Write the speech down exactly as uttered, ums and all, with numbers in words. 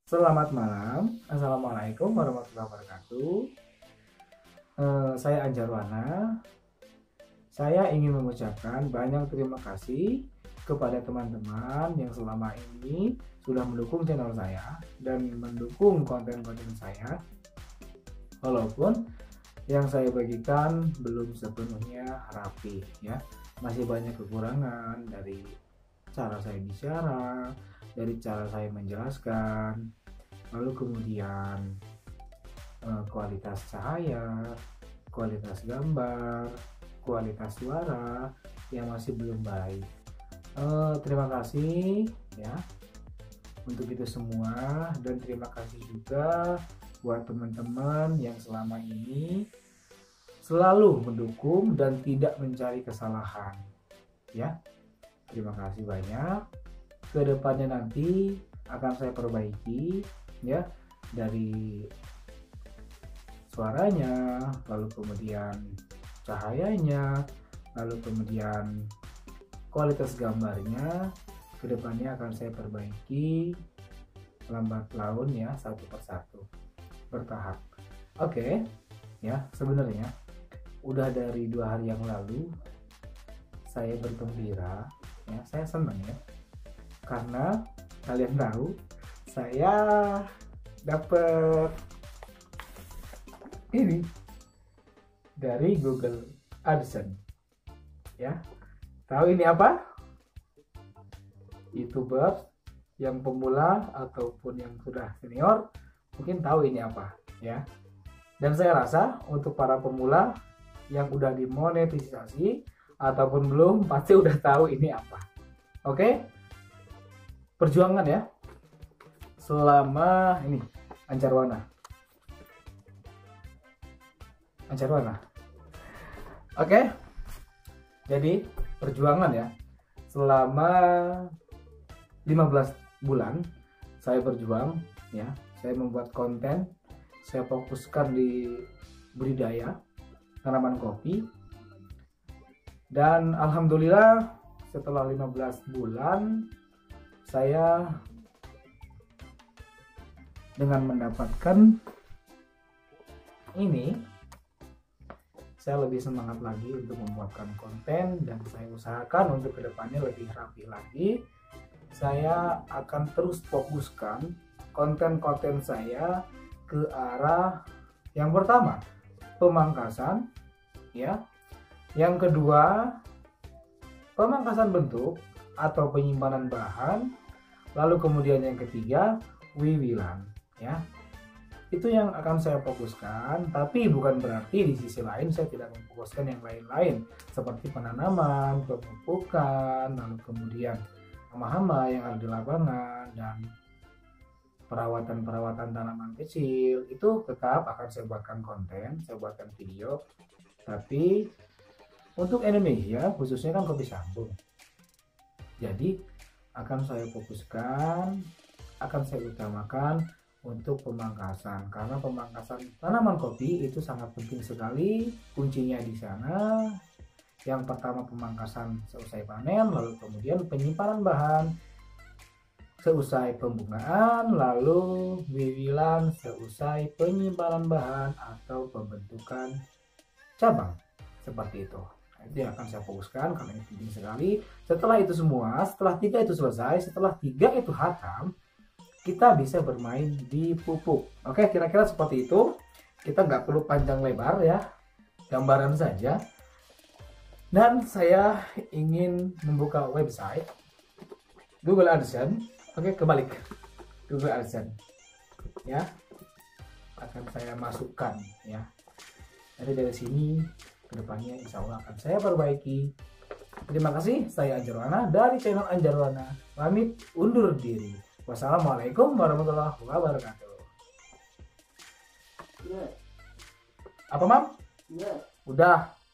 Selamat malam, Assalamualaikum warahmatullahi wabarakatuh. Eh, saya Anjarwana. Saya ingin mengucapkan banyak terima kasih kepada teman-teman yang selama ini sudah mendukung channel saya dan mendukung konten-konten saya. Walaupun yang saya bagikan belum sepenuhnya rapi, ya, masih banyak kekurangan dari cara saya bicara, dari cara saya menjelaskan, lalu kemudian eh, kualitas cahaya, kualitas gambar, kualitas suara yang masih belum baik. Eh, terima kasih ya untuk itu semua, dan terima kasih juga buat teman-teman yang selama ini selalu mendukung dan tidak mencari kesalahan ya. Terima kasih banyak. Kedepannya nanti akan saya perbaiki ya, dari suaranya, lalu kemudian cahayanya, lalu kemudian kualitas gambarnya. Kedepannya akan saya perbaiki lambat laun ya, satu persatu, bertahap. Oke ya, sebenarnya udah dari dua hari yang lalu saya bergembira ya, saya senang ya, karena kalian tahu saya dapat ini dari Google AdSense ya. Tahu ini apa? YouTuber yang pemula ataupun yang sudah senior mungkin tahu ini apa ya. Dan saya rasa untuk para pemula yang udah dimonetisasi ataupun belum pasti udah tahu ini apa. Oke, perjuangan ya selama ini Anjarwana Anjarwana Oke, jadi perjuangan ya selama lima belas bulan saya berjuang ya. Saya membuat konten, saya fokuskan di budidaya tanaman kopi, dan alhamdulillah setelah lima belas bulan saya dengan mendapatkan ini, saya lebih semangat lagi untuk membuatkan konten, dan saya usahakan untuk kedepannya lebih rapi lagi. Saya akan terus fokuskan konten-konten saya ke arah yang pertama pemangkasan ya, yang kedua pemangkasan bentuk atau penyimpanan bahan, lalu kemudian yang ketiga wiwilan ya. Itu yang akan saya fokuskan, tapi bukan berarti di sisi lain saya tidak memfokuskan yang lain-lain seperti penanaman, pemupukan, lalu kemudian hama-hama yang ada di lapangan, dan perawatan-perawatan tanaman kecil. Itu tetap akan saya buatkan konten, saya buatkan video. Tapi untuk Indonesia khususnya kan kopi sambung, jadi akan saya fokuskan, akan saya utamakan untuk pemangkasan, karena pemangkasan tanaman kopi itu sangat penting sekali. Kuncinya di sana. Yang pertama pemangkasan seusai panen, lalu kemudian penyimpanan bahan seusai pembungaan, lalu wiwilan seusai penyimpanan bahan atau pembentukan cabang, seperti itu. Itu yang akan saya fokuskan karena ini penting sekali. Setelah itu semua, setelah tiga itu selesai, setelah tiga itu hatam, kita bisa bermain di pupuk. Oke, kira-kira seperti itu. Kita nggak perlu panjang lebar ya, gambaran saja. Dan saya ingin membuka website Google AdSense. Oke, kebalik, Google AdSense ya, akan saya masukkan ya. Jadi dari sini kedepannya insya Allah akan saya perbaiki. Terima kasih, saya Anjarwana dari channel Anjarwana. Pamit undur diri. Wassalamualaikum warahmatullahi wabarakatuh. Ya, Apa mam? ya. Udah.